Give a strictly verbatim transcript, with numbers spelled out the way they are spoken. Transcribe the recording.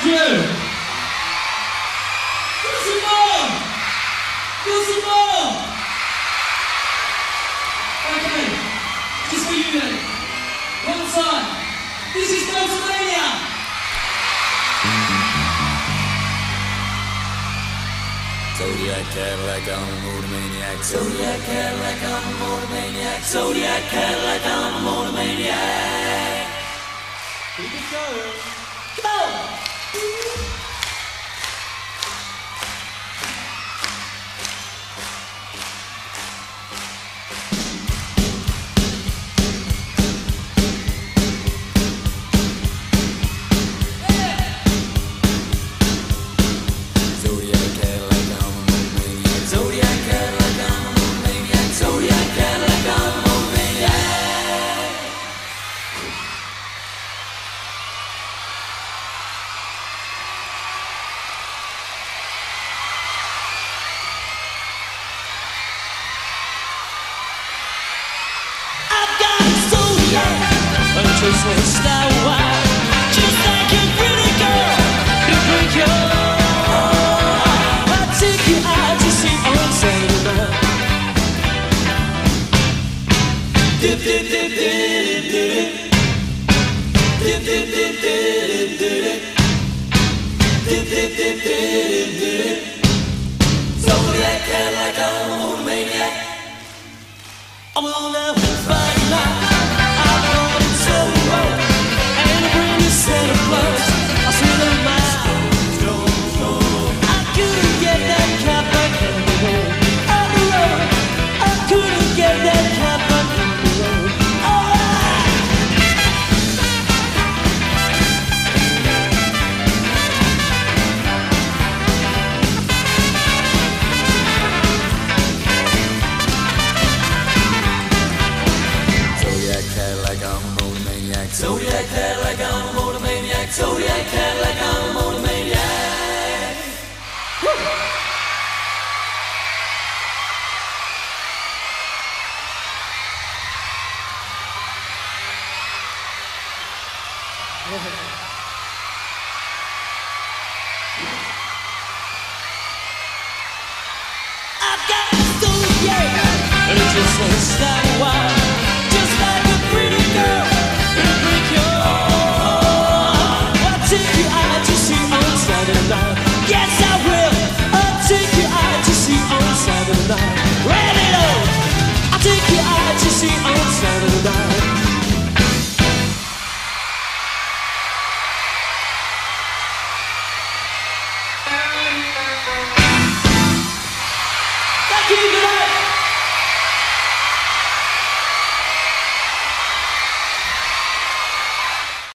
Thank you. Do some more. Do some more. Okay, just for you then. One side. This is Motormania. Zodiac Cadillac, I'm a motor maniac. Zodiac Cadillac, I'm a motor maniac. Zodiac Cadillac, I'm a motor maniac. Keep it going. Go! Just wanna start wild, just like a pretty girl. You break your heart. I'll take you out to see on Saturday night. Dip, dip, dip, dip, dip, dip, dip, dip, dip, dip, dip, dip, dip, dip, dip. Zodiac Cadillac, I'm a motor maniac. I'm gonna have a fight night. And bring a set of blood. I see the mile. I couldn't get that cat back on the road. On the road. I couldn't get that cat back on the road. Alright. Zodiac Cadillac, I'm a motor maniac. Zodiac Cadillac, I'm a motor maniac. Zodiac Cadillac, I'm a motor maniac. Woo! I've got a Zodiac, and it just won't stop wild. Just like a pretty girl, it'll break your heart. I'll take you out to see on Saturday night. Yes, I will. I'll take you out to see on Saturday night. Ready to? I'll take you out to see on Saturday night. Thank you, good night.